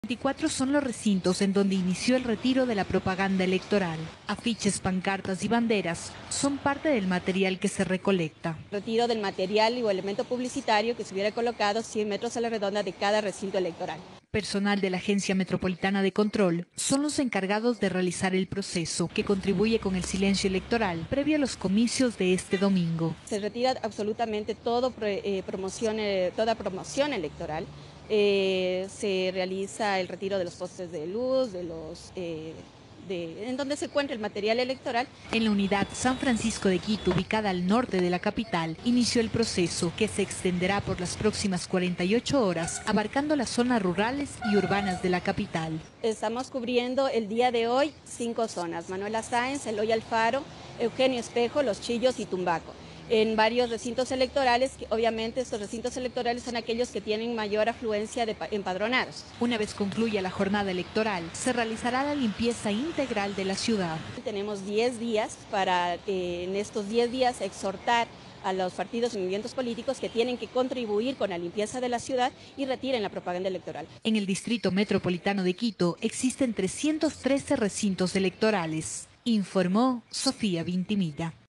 24 son los recintos en donde inició el retiro de la propaganda electoral. Afiches, pancartas y banderas son parte del material que se recolecta. Retiro del material o elemento publicitario que se hubiera colocado 100 metros a la redonda de cada recinto electoral. Personal de la Agencia Metropolitana de Control son los encargados de realizar el proceso que contribuye con el silencio electoral previo a los comicios de este domingo. Se retira absolutamente toda promoción electoral. Se realiza el retiro de los postes de luz, en donde se encuentra el material electoral. En la unidad San Francisco de Quito, ubicada al norte de la capital, inició el proceso que se extenderá por las próximas 48 horas, abarcando las zonas rurales y urbanas de la capital. Estamos cubriendo el día de hoy 5 zonas: Manuela Sáenz, Eloy Alfaro, Eugenio Espejo, Los Chillos y Tumbaco. En varios recintos electorales, que obviamente estos recintos electorales son aquellos que tienen mayor afluencia de empadronados. Una vez concluya la jornada electoral, se realizará la limpieza integral de la ciudad. Tenemos 10 días para, en estos 10 días, exhortar a los partidos y movimientos políticos que tienen que contribuir con la limpieza de la ciudad y retiren la propaganda electoral. En el Distrito Metropolitano de Quito existen 313 recintos electorales, informó Sofía Vintimilla.